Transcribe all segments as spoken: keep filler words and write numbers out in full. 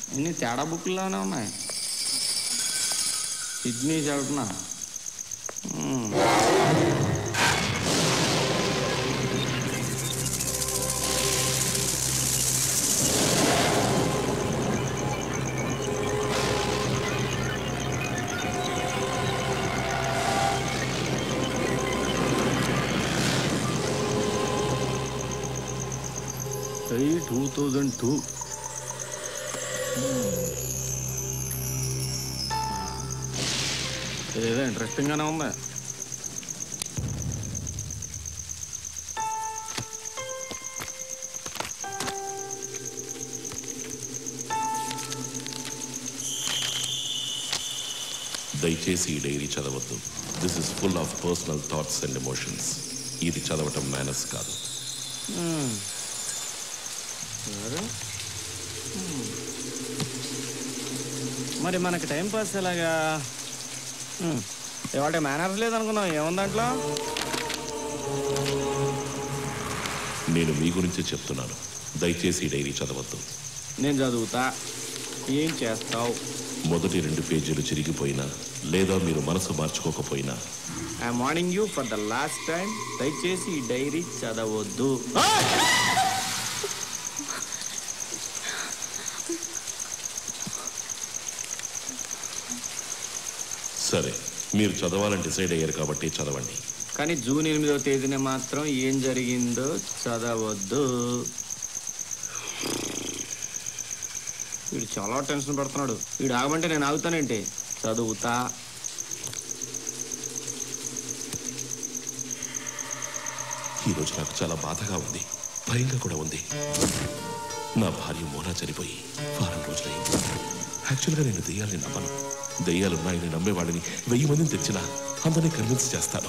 ఇన్ని తేడా బుక్లోనే ఉన్నాయి. సిడ్నీ చదువుతున్నా. టూ థౌజండ్ టూ ఏదో ఇంట్రెస్టింగ్గానే ఉంది. దయచేసి ఈ డైరీ చదవద్దు. This is full of personal thoughts and emotions. ఇది చదవటం మేనస్ కాదు. మరి మనకి టైం పాస్ ఎలాగా? ఇవాళ మేనర్స్ లేదనుకున్నావు, ఏముంది దాంట్లో? నేను మీ గురించి చెప్తున్నాను. దయచేసి ఈ డైరీ చదవద్దు. నేను చదువుతా. ఏం చేస్తావు? మొదటి రెండు పేజీలు చిరిగిపోయినా లేదా మీరు మనసు మార్చుకోకపోయినా I'm warning you for the last time. దయచేసి ఈ డైరీ చదవద్దు. సరే, మీరు చదవాలని డిసైడ్ అయ్యారు కాబట్టి చదవండి. కానీ జూన్ ఎనిమిదవ తేదీన మాత్రం ఏం జరిగిందో చదవద్దు. వీడు చాలా టెన్షన్ పడుతున్నాడు. వీడు ఆగమంటే నేను ఆగుతానేంటి? చదువుతా. ఈరోజు నాకు చాలా బాధగా ఉంది, భయంగా కూడా ఉంది. నా భార్య మోనా చనిపోయి వారం రోజులైంది. యాక్చువల్గా నేను దెయ్యాలని నమ్మను. దెయ్యాలున్నాయని నమ్మేవాడిని వెయ్యి మందిని తెచ్చినా అందరినీ కన్విన్స్ చేస్తాను.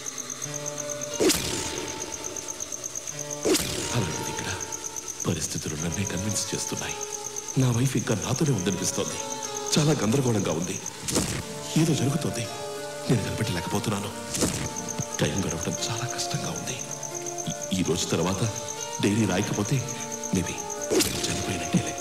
అలాంటిది ఇక్కడ పరిస్థితులు నన్నే కన్విన్స్ చేస్తున్నాయి. నా వైఫ్ ఇంకా నాతోనే ఉందనిపిస్తోంది. చాలా గందరగోళంగా ఉంది. ఏదో జరుగుతోంది, నేను కనిపెట్టలేకపోతున్నాను. టైం గడవడం చాలా కష్టంగా ఉంది. ఈ రోజు తర్వాత డైరీ రాయకపోతే మేబీ చనిపోయినట్టే లెక్క.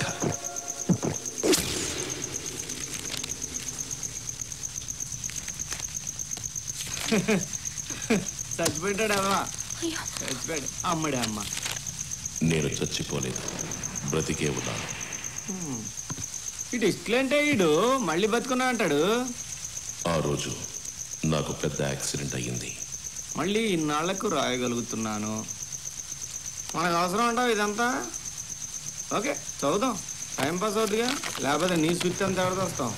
చచ్చిపోయాడమ్మా. చచ్చిపోయాడు. అమ్మడే అమ్మ. నేను చచ్చిపోలేదు, బ్రతికే ఉన్నాను. ఇటు ఇట్లంటే ఇడు మళ్ళీ బతుకున్నా అంటాడు. ఆ రోజు నాకు పెద్ద యాక్సిడెంట్ అయ్యింది. మళ్ళీ ఇన్నాళ్లకు రాయగలుగుతున్నాను. మనకు అవసరం అంటావు ఇదంతా? ఓకే, చదువుదాం. టైం పాస్ అవుతుందిగా, లేకపోతే నీ స్విచ్ అంతా ఎవరితో వస్తాం.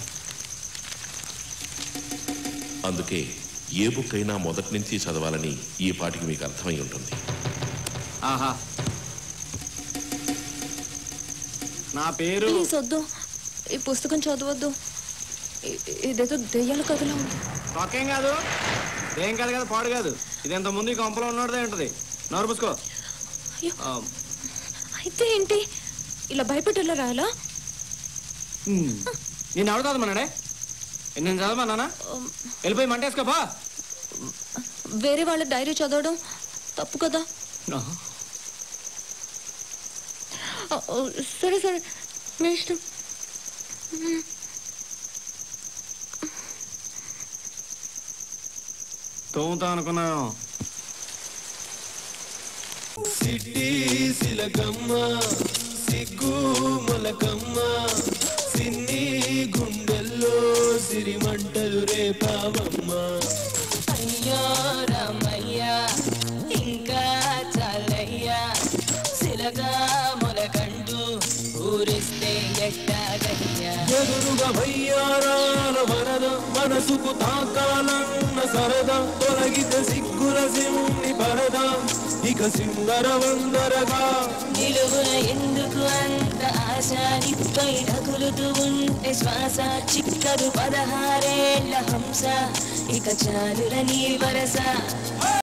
అందుకే ఏ బుక్ అయినా మొదటి నుంచి చదవాలని ఈ పాటికి మీకు అర్థమై ఉంటుంది. ఆహా, నా పేరు వద్దు, ఈ పుస్తకం చదవద్దు. ఇదేదో దెయ్యాల కథలో ఉంది. ఒకేం కాదు, ఏం కాదు కదా, పాడు కాదు. ఇది ఎంత ముందు ఈ కొంపలో ఉన్నదే ఉంటుంది. నోరు పుసుకో. అయితే ఏంటి, ఇలా భయపెట్టేలా రాయాలా? నేను ఎవరు చదవమన్నాడే? నేను చదవమన్నానా? వెళ్ళిపోయి మంటేసుకోపా. వేరే వాళ్ళ డైరీ చదవడం తప్పు కదా. సరే సరే, మీ ఇష్టం. తోముతా అనుకున్నాను. సిటీ సిలకమ్మ సిగ్గు మొలకమ్మ సిన్ని గుండెల్లో సిరిమంటలు రేపావమ్మ. అయ్యో రామయ్యా ఇంకా చాలయ్యా, సిలగా మొలకంటూ ఊరిస్తే ఎట్టాగయ్యా. ఎదురుగా వయ్యారాల వరద మనసుకు తాకాలన్న సరదా, తొలగితే సిగ్గుల సిమ్ని పరద ఇక సిందర వందరగా. నిలువున ఎందుకు అంత ఆశ, నిప్పై రగులుతూ ఉంటే శ్వాస. చిక్కరు పదహారేళ్ల హంస, ఇక చాలుర నీ వరస.